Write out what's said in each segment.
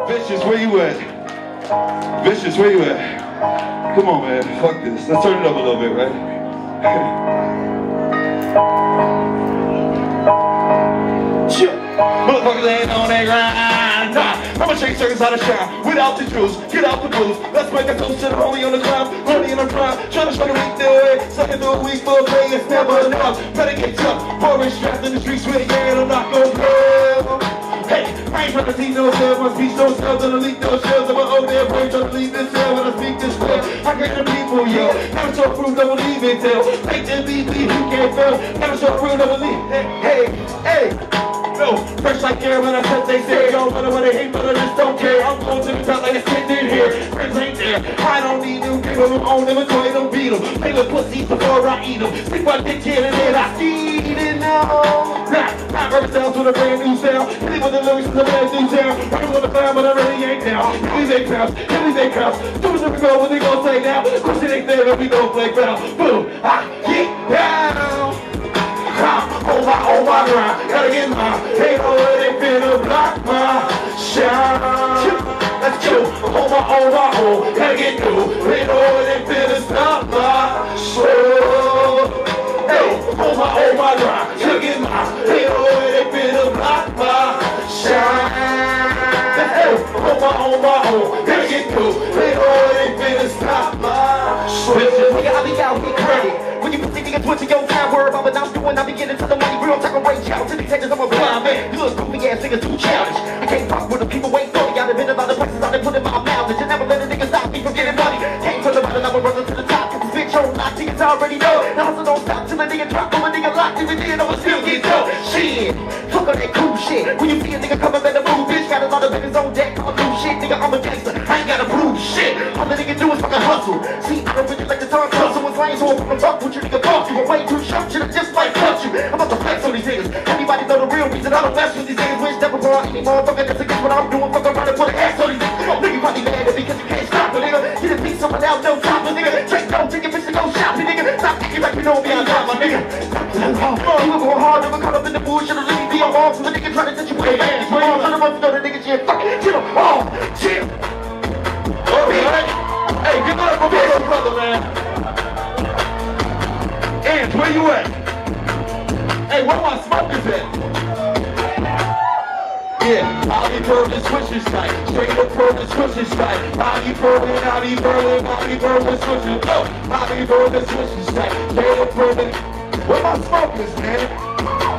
Vicious, where you at? Vicious, where you at? Come on, man. Fuck this. Let's turn it up a little bit, right? Motherfuckers ain't on that grind. Nah, I'ma shake circles out of shine. Without the juice, get out the blues. Let's make a toast to the homie on the climb. Homie in the prime. Tryna show the week the way. Sucking through a week for a play. It's never enough. Better get tough. Pouring strapped in the streets with a gang. I'm not gon' play. Hey, I ain't tryna see no shells. My speech don't sell. Gonna leak no shells. I'm an old damn brain. Tryna leave this cell when I speak this way. I get the people, yo. Never show proof, don't believe it, tell. Make them believe you can't fail. Never show proof, don't believe. Hey. No, fresh like air when I said they say don't matter what they hate, but I just don't care. I'm going to the top like a sitting in here. Friends ain't there. I don't need new people who own them until they don't beat them. Play with pussies before I eat them. Stick my dick in and then I see it now. Nah, I myself with a brand new sound. Leave with the lyrics in the brand new town. Working on the fire, but I really ain't down. Here we make crowds, here we make crowds. Do what we go, what they gon' say now? Of course it ain't there, but we gon' play foul. Boom, I get down. Oh my grind, gotta get mine. Ain't no way they finna block my shine. Let's go, oh my, gotta get through. Ain't no way they finna stop my show. Hey, oh my grind, gotta get mine. Ain't no way they finna block my shine. Let's go, oh my, gotta get through. Ain't no way they finna stop my show. Nigga, I be out, get credit. When you think niggas switching your time, worry about what I'm doing, I be getting to the money real, talking right out to the haters, I'm a blind man. You look goofy ass niggas too childish. I can't fuck with the people wait for me. I done been about the places I done put in my mouth. You never let a nigga stop me from getting money. Came from the bottom, I'm a runner to the top. Cause this bitch on lock, niggas already know. The hustle don't stop till a nigga drop, till a nigga locked. If it did, I'ma still get dope. Shit, fuck on that cool shit. When you see a nigga coming, better move, bitch. Got a lot of niggas on deck, I'm a new shit. Nigga, I'm a gangster, I ain't gotta prove shit. All the nigga do is fucking hustle. See, I don't really like the talk, hustle was lame, so I'm fucking fuck with you, nigga. Fuck you, I'm way too sharp, should've just like cut you. I'm about to flex on these niggas. Anybody know the real reason I don't mess with these niggas? Wish never brought any motherfucker that's against what I'm doing. Fuck around and put an ass on these niggas. Come on, nigga, you probably mad at me because you can't stop it, nigga. You done beat someone out, no top it, nigga. Take no ticket, bitch, to go shopping, nigga. Stop acting like you know me, I'm not my nigga. You were going hard, never caught up in the bullshit, or leave me on off. So the nigga trying to touch you with a bag. You ain't trying to run to the nigga, shit, fuck it, chill, oh, chill. Alright. Hey, give it up for my brother, man. Ant, where you at? Hey, where my smokers at? Yeah, I'll be burning, switching tight. Straight up burning, switching tight. I'll be burning, switching. Oh, I'll be burning, switching tight. Straight up burning. Where my smokers, man?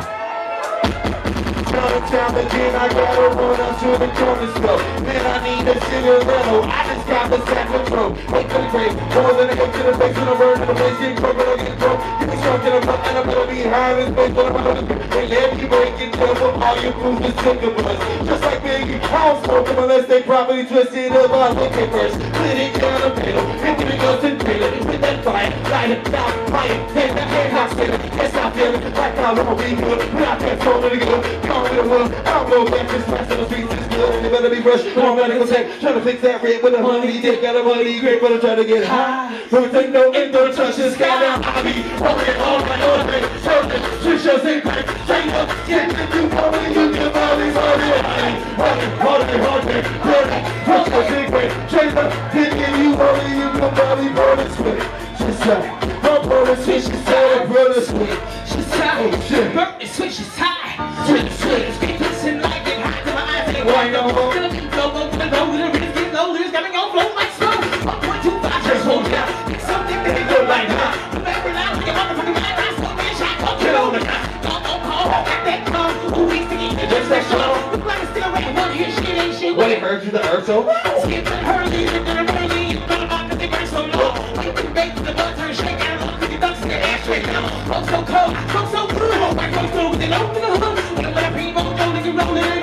Time again, I gotta run up to the corner store. Man, I need a cigaretto. I just got the sack control. Wake up great, more than a hit to the face when I'm burning the place. Get broke, I'll get broke. Get me strong, get up, and I'm gonna be high in space. But I'm gonna be let you break it down for all your crews to take a bus. Just like Biggie, I don't smoke them unless they properly twisted up. I look it first, split it down the middle. Hit the guns and drill it with that fire. Light it down, fire, take that head hospital. Yes, I feel it, like I won't be good. We're not that phone to go, come with the world. I don't go back, just pass on the streets, it's good, and they better be fresh. Come on, medical tech, trying to fix that red with a honey dick. Got a money great, but I'm trying to get high. Don't take no indoor touch, this guy down. I be rolling on my own thing, surfing, switch your thing, straight up, get the two money, you can buy these hard, push your thing, straight up, get you money, you can buy these burning sweet. She's like, my brother sweet, she's like, brother sweet. She's tight, burning sweet, she's tight. Sweet, listen like it hot to my eyes, ain't white no more. Gonna be go, the risk get low, lyrics got me gon' flow like smoke. 1.25, just hold down. Pick something that ain't good like that. Remember now, get motherfucking right now, smoke me a shot, go kill on the guy. Don't call, got that tongue, who needs to eat it, just that show. Look like it's still right, one here, shit ain't shit. What, it hurt you, the earth so? Skip and hurley, you thought about that they burn so low. You can bake the butt, turn shake out, look at the ducks in the ass straight down. Smoke so cold, smoke so blue, white folks through with it open the hood. Rolling